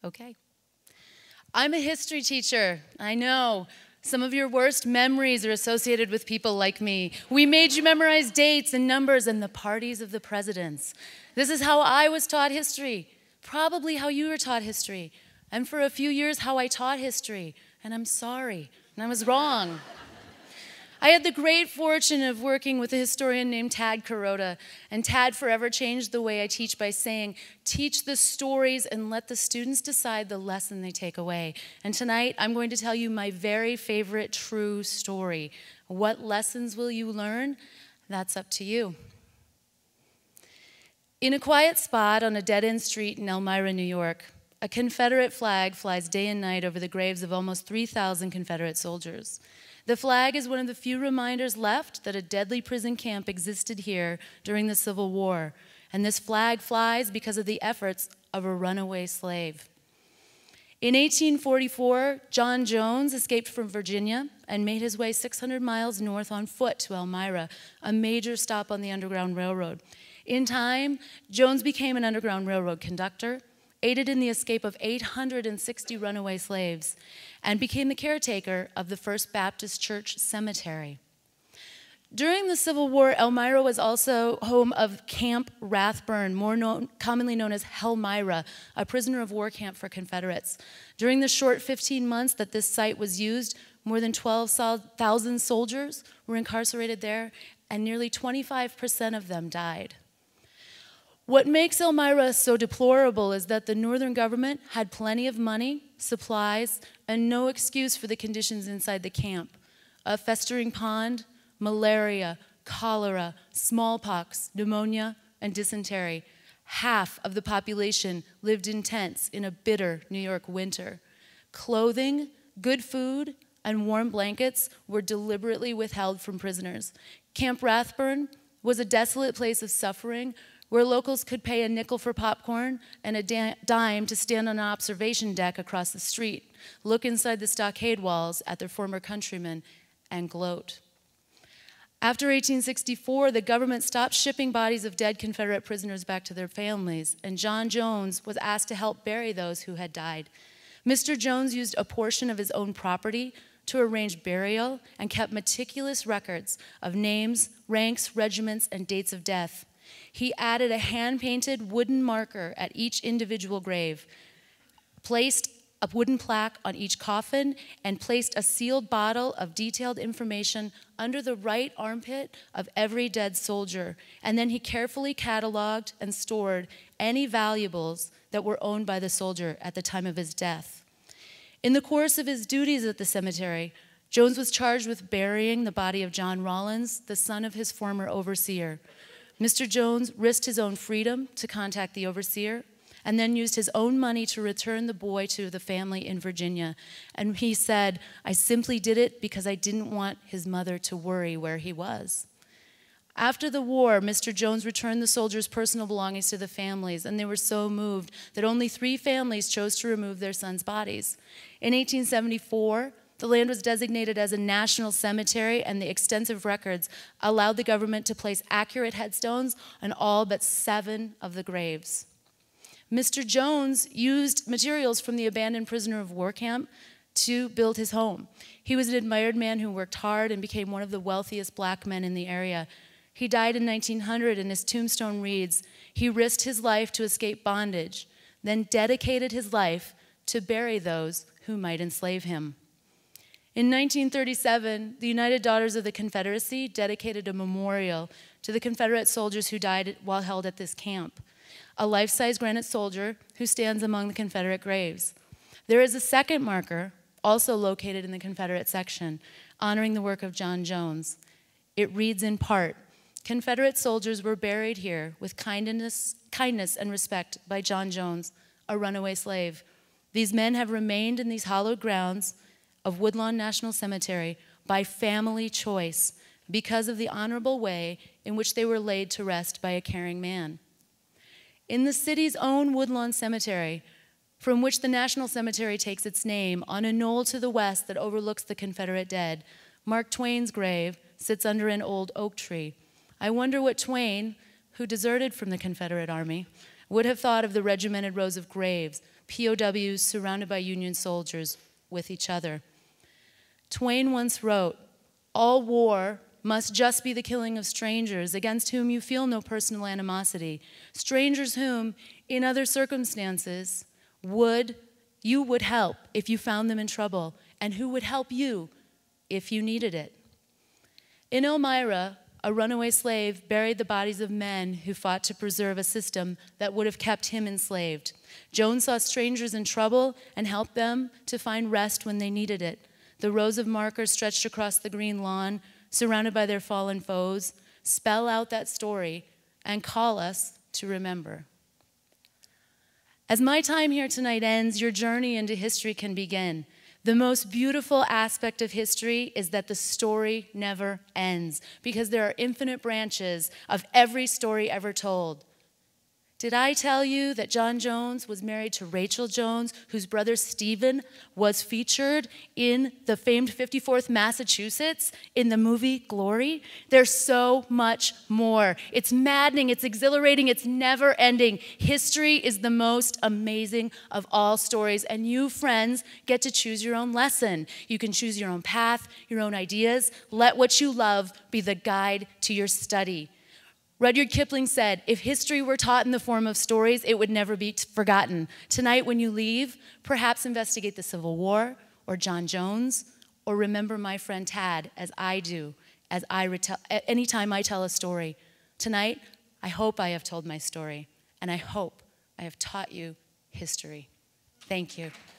Okay. I'm a history teacher. I know. Some of your worst memories are associated with people like me. We made you memorize dates and numbers and the parties of the presidents. This is how I was taught history, probably how you were taught history, and for a few years how I taught history. And I'm sorry, and I was wrong. I had the great fortune of working with a historian named Tad Kuroda, and Tad forever changed the way I teach by saying, teach the stories and let the students decide the lesson they take away. And tonight, I'm going to tell you my very favorite true story. What lessons will you learn? That's up to you. In a quiet spot on a dead-end street in Elmira, New York, a Confederate flag flies day and night over the graves of almost 3,000 Confederate soldiers. The flag is one of the few reminders left that a deadly prison camp existed here during the Civil War, and this flag flies because of the efforts of a runaway slave. In 1844, John Jones escaped from Virginia and made his way 600 miles north on foot to Elmira, a major stop on the Underground Railroad. In time, Jones became an Underground Railroad conductor, aided in the escape of 860 runaway slaves, and became the caretaker of the First Baptist Church Cemetery. During the Civil War, Elmira was also home of Camp Rathburn, commonly known as Helmira, a prisoner of war camp for Confederates. During the short 15 months that this site was used, more than 12,000 soldiers were incarcerated there, and nearly 25% of them died. What makes Elmira so deplorable is that the Northern government had plenty of money, supplies, and no excuse for the conditions inside the camp. A festering pond, malaria, cholera, smallpox, pneumonia, and dysentery. Half of the population lived in tents in a bitter New York winter. Clothing, good food, and warm blankets were deliberately withheld from prisoners. Camp Rathburn was a desolate place of suffering where locals could pay a nickel for popcorn and a dime to stand on an observation deck across the street, look inside the stockade walls at their former countrymen, and gloat. After 1864, the government stopped shipping bodies of dead Confederate prisoners back to their families, and John Jones was asked to help bury those who had died. Mr. Jones used a portion of his own property to arrange burial and kept meticulous records of names, ranks, regiments, and dates of death. He added a hand-painted wooden marker at each individual grave, placed a wooden plaque on each coffin, and placed a sealed bottle of detailed information under the right armpit of every dead soldier. And then he carefully cataloged and stored any valuables that were owned by the soldier at the time of his death. In the course of his duties at the cemetery, Jones was charged with burying the body of John Rollins, the son of his former overseer. Mr. Jones risked his own freedom to contact the overseer and then used his own money to return the boy to the family in Virginia. And he said, "I simply did it because I didn't want his mother to worry where he was." After the war, Mr. Jones returned the soldiers' personal belongings to the families, and they were so moved that only 3 families chose to remove their sons' bodies. In 1874, the land was designated as a national cemetery, and the extensive records allowed the government to place accurate headstones on all but 7 of the graves. Mr. Jones used materials from the abandoned prisoner of war camp to build his home. He was an admired man who worked hard and became one of the wealthiest black men in the area. He died in 1900, and his tombstone reads, "He risked his life to escape bondage, then dedicated his life to bury those who might enslave him." In 1937, the United Daughters of the Confederacy dedicated a memorial to the Confederate soldiers who died while held at this camp, a life-size granite soldier who stands among the Confederate graves. There is a second marker, also located in the Confederate section, honoring the work of John Jones. It reads in part, "Confederate soldiers were buried here with kindness and respect by John Jones, a runaway slave. These men have remained in these hallowed grounds of Woodlawn National Cemetery by family choice because of the honorable way in which they were laid to rest by a caring man." In the city's own Woodlawn Cemetery, from which the National Cemetery takes its name, on a knoll to the west that overlooks the Confederate dead, Mark Twain's grave sits under an old oak tree. I wonder what Twain, who deserted from the Confederate Army, would have thought of the regimented rows of graves POWs surrounded by Union soldiers with each other. Twain once wrote, "All war must just be the killing of strangers against whom you feel no personal animosity, strangers whom, in other circumstances, you would help if you found them in trouble, and who would help you if you needed it." In Elmira, a runaway slave buried the bodies of men who fought to preserve a system that would have kept him enslaved. Jones saw strangers in trouble and helped them to find rest when they needed it. The rows of markers stretched across the green lawn, surrounded by their fallen foes, spell out that story and call us to remember. As my time here tonight ends, your journey into history can begin. The most beautiful aspect of history is that the story never ends, because there are infinite branches of every story ever told. Did I tell you that John Jones was married to Rachel Jones, whose brother Stephen was featured in the famed 54th Massachusetts in the movie Glory? There's so much more. It's maddening, it's exhilarating, it's never ending. History is the most amazing of all stories, and you, friends, get to choose your own lesson. You can choose your own path, your own ideas. Let what you love be the guide to your study. Rudyard Kipling said, "If history were taught in the form of stories, it would never be forgotten." Tonight, when you leave, perhaps investigate the Civil War, or John Jones, or remember my friend Tad, as I do, anytime I tell a story. Tonight, I hope I have told my story, and I hope I have taught you history. Thank you.